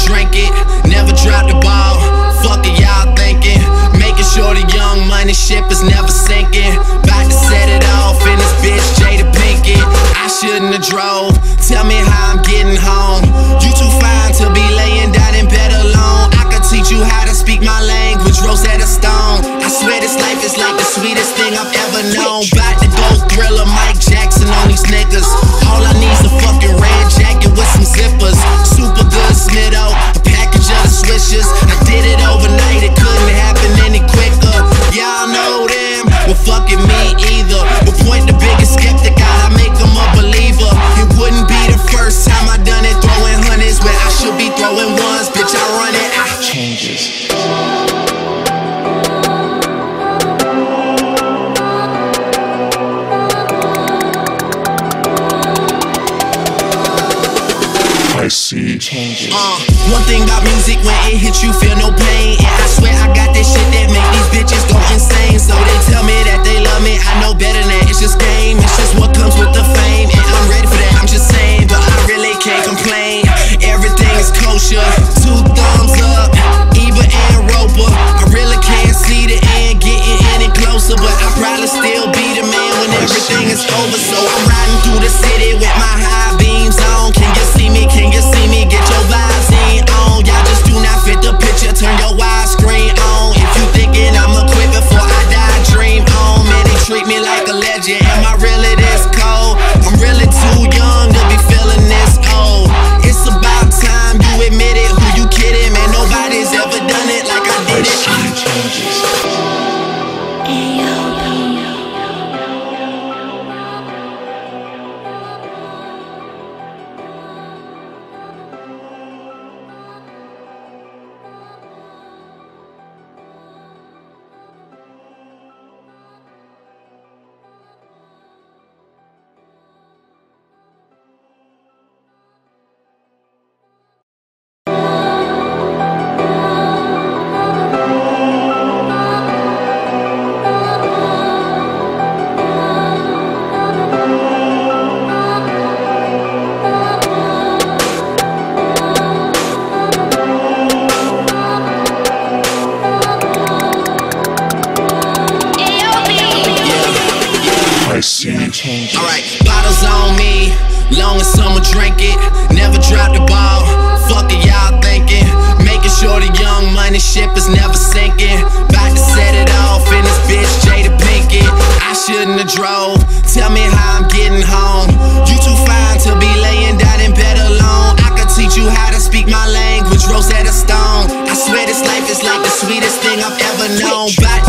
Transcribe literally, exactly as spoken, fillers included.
drink it, never drop the ball. Fuck it, y'all thinking. Making sure the young money ship is never sinking. About to set it off in this bitch, Jada Pinkett. I shouldn't have drove, tell me how I'm getting home. You too fine to be laying down in bed alone. I could teach you how to speak my language, Rosetta Stone. I swear this life is like the sweetest thing I've ever known. About to go Thriller, Mike Jackson on these niggas. All I need's a fucking red jacket with some zippers. Super good Smitto, a package of the swishers. I did it overnight, it couldn't happen any quicker. Y'all know them, well fucking me either. But point the biggest skeptic out, I make them a believer. It wouldn't be the first time I done it, throwing hundreds where I should be throwing ones. Bitch, I run it, I changes. I see changes. Uh, one thing about music, when it hits you, feel no pain. And I swear I got this shit that make these bitches go insane. So they tell me that they love me, I know better than that. It's just game, it's just what comes with the fame. And I'm ready for that, I'm just saying, but I really can't complain. Everything is kosher, two thumbs up, Eva and Roper. I really can't see the end getting any closer, but I'll probably still be the man when everything is over. So I'm riding through the city with my high beams on. Can you see me? Can you see me? Get your vibes in on. Y'all just do not fit the picture, turn your widescreen on. If you thinking I'ma quit before I die, dream on. Man, they treat me like a legend. Am I really this cold? I'm really too young to be feeling this old. It's about time you admit it. Who you kidding? Man, nobody's ever done it like I did it. I see changes. Alright, bottles on me, long as someone drink it, never drop the ball. Fuck it, y'all thinking. Making sure the young money ship is never sinking. About to set it off in this bitch, Jada Pinkett. I shouldn't have drove, tell me how I'm getting home. You too fine to be laying down in bed alone. I could teach you how to speak my language, Rosetta Stone. I swear this life is like the sweetest thing I've ever known. About